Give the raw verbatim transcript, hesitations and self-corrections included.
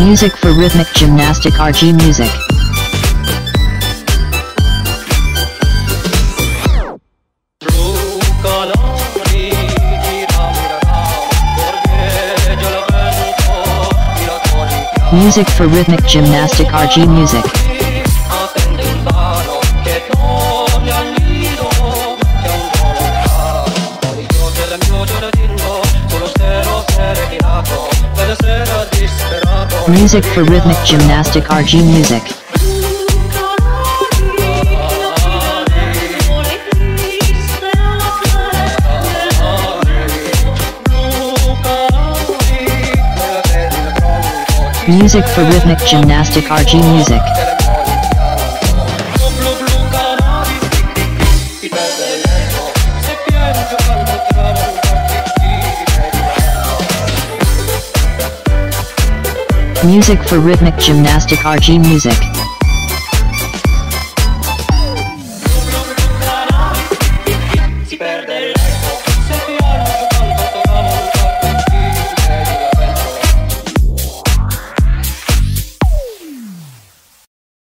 Music for rhythmic gymnastic R G music. Music for rhythmic gymnastic R G music. Music for rhythmic gymnastic R G music. Music for rhythmic gymnastic R G music. Music for rhythmic gymnastic R G music. Si perde